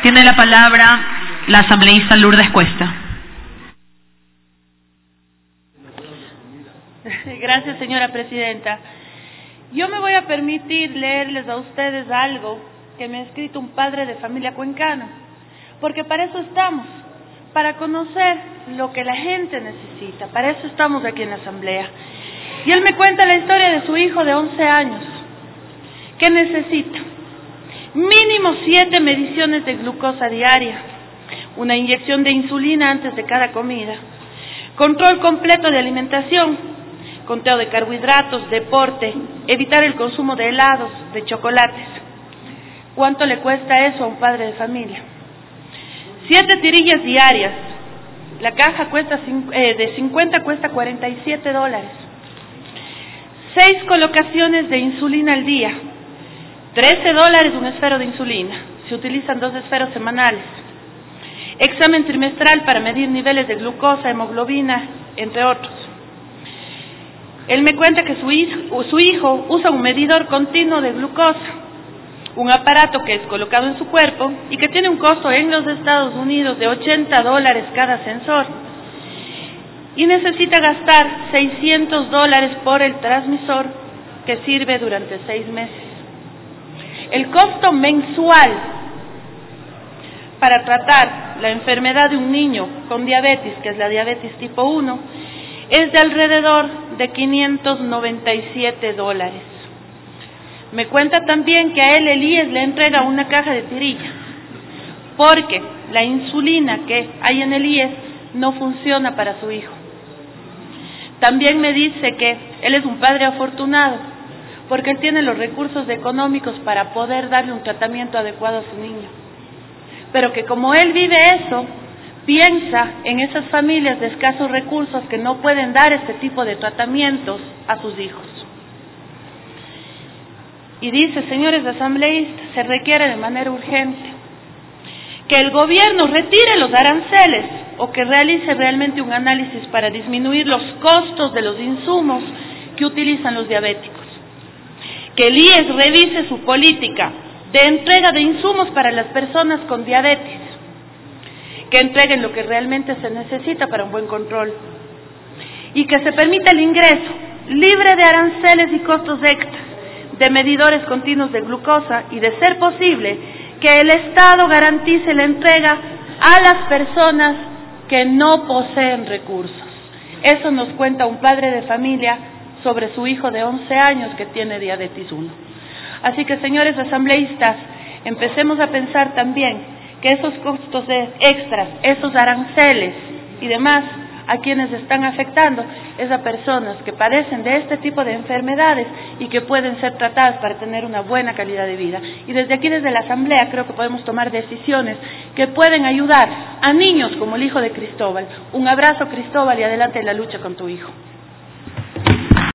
Tiene la palabra la asambleísta Lourdes Cuesta. Gracias, señora presidenta. Yo me voy a permitir leerles a ustedes algo que me ha escrito un padre de familia cuencano, porque para eso estamos, para conocer lo que la gente necesita, para eso estamos aquí en la asamblea. Y él me cuenta la historia de su hijo de 11 años, que necesita mínimo 7 mediciones de glucosa diaria, una inyección de insulina antes de cada comida, control completo de alimentación, conteo de carbohidratos, deporte, evitar el consumo de helados, de chocolates. ¿Cuánto le cuesta eso a un padre de familia? 7 tirillas diarias. La caja cuesta de 50 cuesta $47. 6 colocaciones de insulina al día. $13 un esfero de insulina. Se utilizan 2 esferos semanales. Examen trimestral para medir niveles de glucosa, hemoglobina, entre otros. Él me cuenta que su hijo usa un medidor continuo de glucosa, un aparato que es colocado en su cuerpo y que tiene un costo en los Estados Unidos de $80 cada sensor. Y necesita gastar $600 por el transmisor que sirve durante 6 meses. El costo mensual para tratar la enfermedad de un niño con diabetes, que es la diabetes tipo 1, es de alrededor de $597. Me cuenta también que a él el IES le entrega una caja de tirillas, porque la insulina que hay en el IES no funciona para su hijo. También me dice que él es un padre afortunado, porque él tiene los recursos económicos para poder darle un tratamiento adecuado a su niño. Pero que como él vive eso, piensa en esas familias de escasos recursos que no pueden dar este tipo de tratamientos a sus hijos. Y dice, señores asambleístas, se requiere de manera urgente que el gobierno retire los aranceles o que realice realmente un análisis para disminuir los costos de los insumos que utilizan los diabéticos. Que el IES revise su política de entrega de insumos para las personas con diabetes, que entreguen lo que realmente se necesita para un buen control y que se permita el ingreso libre de aranceles y costos extras de medidores continuos de glucosa y, de ser posible, que el Estado garantice la entrega a las personas que no poseen recursos. Eso nos cuenta un padre de familia sobre su hijo de 11 años que tiene diabetes 1. Así que, señores asambleístas, empecemos a pensar también que esos costos extras, esos aranceles y demás, a quienes están afectando es a personas que padecen de este tipo de enfermedades y que pueden ser tratadas para tener una buena calidad de vida. Y desde aquí, desde la asamblea, creo que podemos tomar decisiones que pueden ayudar a niños como el hijo de Cristóbal. Un abrazo, Cristóbal, y adelante en la lucha con tu hijo.